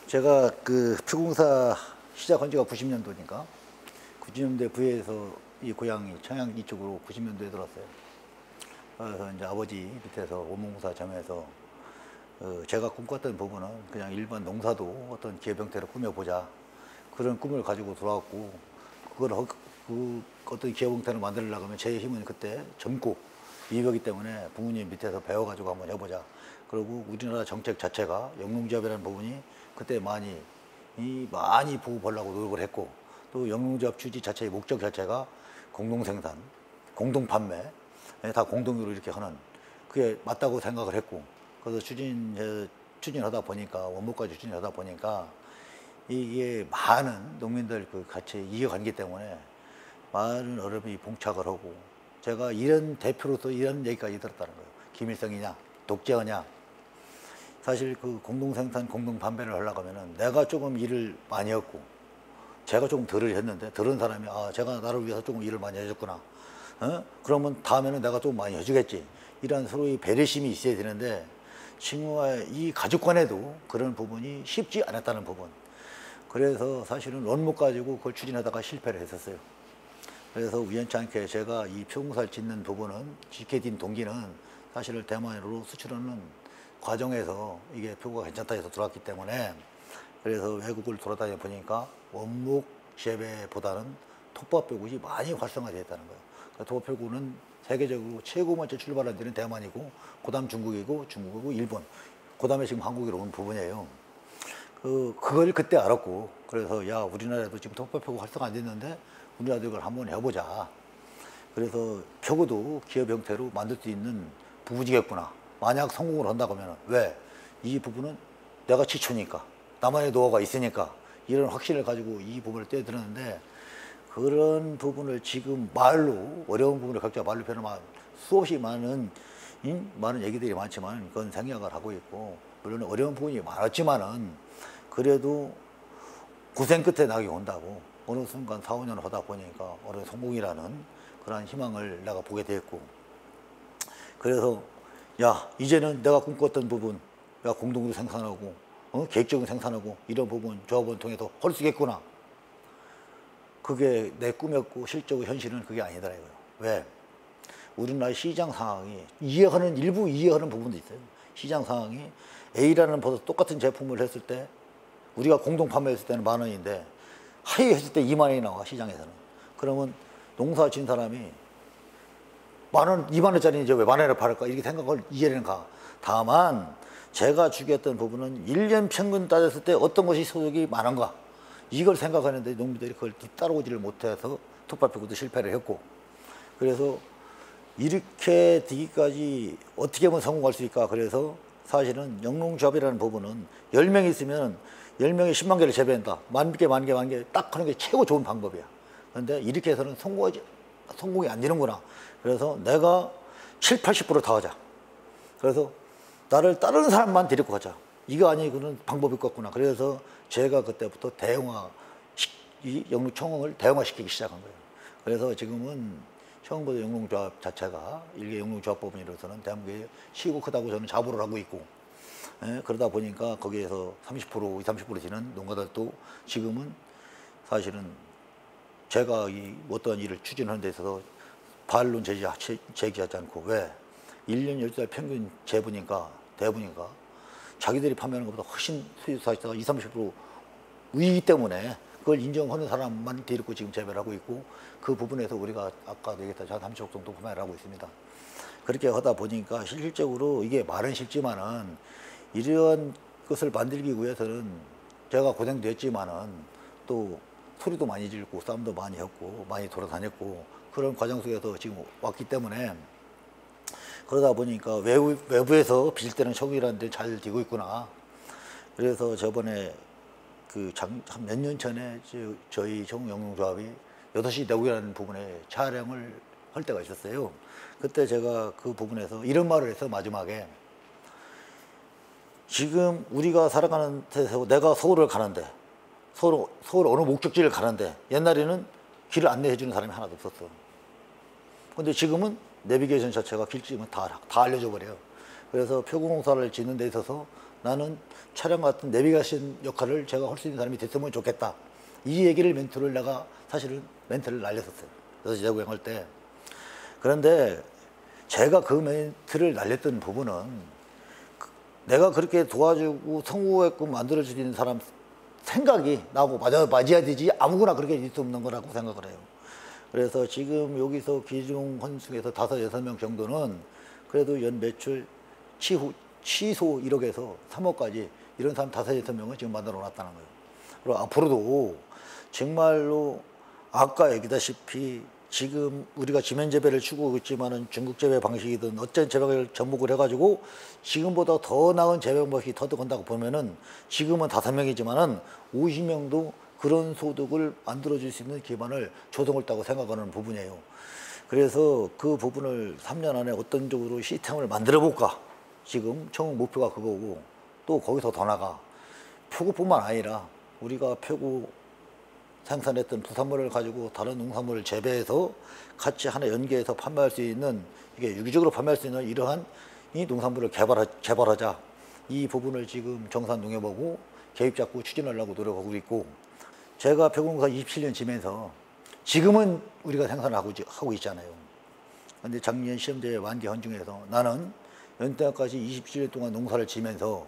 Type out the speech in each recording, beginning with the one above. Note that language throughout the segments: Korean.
제가 그 표공사 시작한 지가 90년도니까 90년대 부에서 이 고향이 청양 이쪽으로 90년도에 들었어요. 그래서 이제 아버지 밑에서 원목공사 점에서 제가 꿈꿨던 부분은 그냥 일반 농사도 어떤 기업 형태로 꾸며보자, 그런 꿈을 가지고 들어왔고, 그 어떤 기업 형태를 만들려고 하면 제 힘은 그때 젊고 미벽이기 때문에 부모님 밑에서 배워가지고 한번 해보자. 그리고 우리나라 정책 자체가 영농조합이라는 부분이 그때 많이 보호하려고 노력을 했고, 또 영농조합 취지 자체의 목적 자체가 공동생산, 공동판매, 다 공동으로 이렇게 하는, 그게 맞다고 생각을 했고, 그래서 추진하다 보니까, 원목까지 추진하다 보니까 이게 많은 농민들 그 같이 이어가기 때문에 많은 어른이 봉착을 하고, 제가 이런 대표로서 이런 얘기까지 들었다는 거예요. 김일성이냐 독재하냐. 사실 그 공동생산 공동판매를 하려고 하면은 내가 조금 일을 많이 했고 제가 조금 덜을 했는데, 들은 사람이 제가 나를 위해서 조금 일을 많이 해줬구나, 그러면 다음에는 내가 좀 많이 해주겠지, 이런 서로의 배려심이 있어야 되는데, 친구와의 이 가족 간에도 그런 부분이 쉽지 않았다는 부분. 그래서 사실은 원목 가지고 그걸 추진하다가 실패를 했었어요. 그래서 우연치 않게 제가 이 표공사를 짓는 부분은, 짓게 된 동기는 사실은 대만으로 수출하는 과정에서 이게 표고가 괜찮다 해서 들어왔기 때문에, 그래서 외국을 돌아다녀 보니까 원목 재배보다는 톱밥표구이 많이 활성화되어 있다는 거예요. 그러니까 톱밥표구는 세계적으로 최고 먼저 출발한 데는 대만이고, 그 다음 중국이고, 일본, 그 다음에 지금 한국으로 온 부분이에요. 그걸 그때 알았고, 그래서 야, 우리나라에도 지금 톱밥표구 활성화 안 됐는데 우리나라도 이걸 한번 해보자. 그래서 표구도 기업 형태로 만들 수 있는 부부지겠구나. 만약 성공을 한다고 하면, 왜? 이 부분은 내가 지초니까, 나만의 노하우가 있으니까, 이런 확신을 가지고 이 부분을 떼들었는데, 그런 부분을 지금 말로, 어려운 부분을 각자 말로 표현하면 수없이 많은 얘기들이 많지만, 그건 생략을 하고 있고, 물론 어려운 부분이 많았지만은, 그래도 고생 끝에 낙이 온다고, 어느 순간 4, 5년 하다 보니까 어느 성공이라는 그런 희망을 내가 보게 됐고, 그래서 야, 이제는 내가 꿈꿨던 부분, 야, 공동으로 생산하고, 계획적으로 생산하고, 이런 부분 조합을 통해서 할 수 있겠구나. 그게 내 꿈이었고, 실제로 현실은 그게 아니더라고요. 왜? 우리나라 시장 상황이 일부 이해하는 부분도 있어요. 시장 상황이 A라는 버섯 똑같은 제품을 했을 때, 우리가 공동 판매했을 때는 10,000원인데, 하이 했을 때 20,000원이 나와, 시장에서는. 그러면 농사 진 사람이 10,000원, 20,000원짜리 이제 왜 10,000원을 팔을까? 이렇게 생각을 이해는 가. 다만, 제가 주겠던 부분은 1년 평균 따졌을 때 어떤 것이 소득이 많은가? 이걸 생각하는데 농민들이 그걸 따라오지를 못해서 톱밥표구도 실패를 했고, 그래서 이렇게 되기까지 어떻게 하면 성공할 수 있을까? 그래서 사실은 영농조합이라는 부분은 10명이 있으면 10명이 10만 개를 재배한다. 만 개 딱 하는 게 최고 좋은 방법이야. 그런데 이렇게 해서는 성공이 안 되는구나. 그래서 내가 7, 80%다 하자. 그래서 나를 따르는 사람만 데리고 가자. 이거 아니고는 방법이 없구나. 그래서 제가 그때부터 이 영농청을 대형화시키기 시작한 거예요. 그래서 지금은 청보도 영농조합 자체가 일개 영농조합법인으로서는 대한민국에 시고 크다고 저는 자부를 하고 있고, 그러다 보니까 거기에서 30%, 20, 30% 되는 농가들도 지금은 사실은 제가 어떤 일을 추진하는 데 있어서 반론 제기하지 않고, 왜? 1년 12달 평균 대부니까 자기들이 판매하는 것보다 훨씬 수익 사실상 20, 30% 위이기 때문에 그걸 인정하는 사람만 데리고 지금 재배를 하고 있고, 그 부분에서 우리가 아까도 얘기했던 한 30억 정도 판매를 하고 있습니다. 그렇게 하다 보니까 실질적으로 이게 말은 쉽지만은, 이러한 것을 만들기 위해서는 제가 고생도 했지만은 또 소리도 많이 지르고 싸움도 많이 했고 많이 돌아다녔고, 그런 과정 속에서 지금 왔기 때문에, 그러다 보니까 외부에서 빚을 때는 청이라는 데 잘 되고 있구나. 그래서 저번에 한 몇 년 전에 저희 청영농조합이 8시 내국이라는 부분에 촬영을 할 때가 있었어요. 그때 제가 그 부분에서 이런 말을 해서, 마지막에 지금 우리가 살아가는 데서 내가 서울을 가는데, 서울 어느 목적지를 가는데, 옛날에는 길을 안내해 주는 사람이 하나도 없었어. 근데 지금은 내비게이션 자체가 길집은 다 알려줘 버려요. 그래서 표구공사를 짓는 데 있어서 나는 차량 같은 내비게이션 역할을 제가 할 수 있는 사람이 됐으면 좋겠다. 이 얘기를 멘트를 내가 사실은 멘트를 날렸었어요. 그래서 제구행할 때. 그런데 제가 그 멘트를 날렸던 부분은 내가 그렇게 도와주고 성공하게끔 만들어 줄 수 있는 사람 생각이 나하고 맞아야 되지 아무거나 그렇게 있을 수 없는 거라고 생각을 해요. 그래서 지금 여기서 기중 헌승에서 5-6명 정도는 그래도 연 매출 취소 1억에서 3억까지 이런 사람 5-6명을 지금 만들어 놨다는 거예요. 그리고 앞으로도 정말로 아까 얘기다시피 지금 우리가 지면 재배를 추구하고 있지만은 중국 재배 방식이든 어떤 재배를 접목을 해가지고 지금보다 더 나은 재배 방식이 터득한다고 보면은 지금은 5명이지만은 50명도 그런 소득을 만들어줄 수 있는 기반을 조성을 했다고 생각하는 부분이에요. 그래서 그 부분을 3년 안에 어떤 쪽으로 시스템을 만들어 볼까? 지금 총 목표가 그거고 또 거기서 더 나가. 표구뿐만 아니라 우리가 표구 생산했던 부산물을 가지고 다른 농산물을 재배해서 같이 하나 연계해서 판매할 수 있는 이게 유기적으로 판매할 수 있는 이러한 이 농산물을 개발하자. 이 부분을 지금 정산농협하고 계획 잡고 추진하려고 노력하고 있고 제가 표구농사 27년 지면서 지금은 우리가 생산을 하고 있잖아요. 근데 작년 시험대회 완기 헌중에서 나는 연태까지 27년 동안 농사를 지면서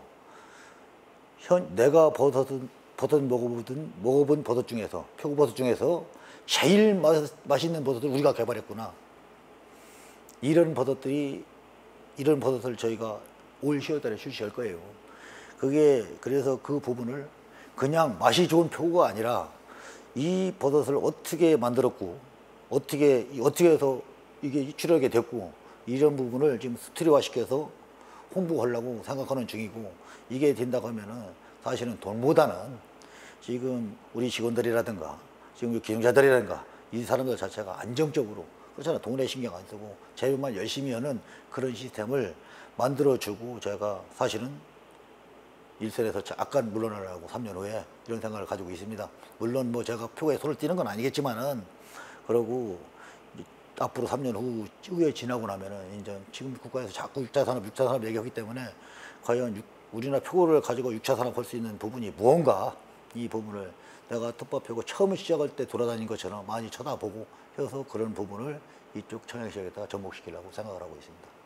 내가 버섯 먹어본 버섯 중에서 표고버섯 중에서 제일 맛있는 버섯을 우리가 개발했구나. 이런 버섯을 저희가 올 10월달에 출시할 거예요. 그래서 그 부분을 그냥 맛이 좋은 표고가 아니라 이 버섯을 어떻게 만들었고 어떻게 해서 이게 출하게 됐고 이런 부분을 지금 스토리화 시켜서 홍보하려고 생각하는 중이고 이게 된다고 하면은 사실은 돈보다는 지금 우리 직원들이라든가 지금 기능자들이라든가 이 사람들 자체가 안정적으로 그렇잖아. 돈에 신경 안 쓰고 재배만 열심히 하는 그런 시스템을 만들어주고 제가 사실은 일선에서 잠깐 물러나려고 3년 후에 이런 생각을 가지고 있습니다. 물론 뭐 제가 표에 손을 띄는 건 아니겠지만은 그러고 앞으로 3년 후에 지나고 나면은 이제 지금 국가에서 자꾸 6차 산업 얘기하기 때문에 과연 우리나라 표고를 가지고 6차 산업 할 수 있는 부분이 무언가 이 부분을 내가 텃밭 표고 처음 시작할 때 돌아다닌 것처럼 많이 쳐다보고 해서 그런 부분을 이쪽 청양시장에다가 접목시키려고 생각을 하고 있습니다.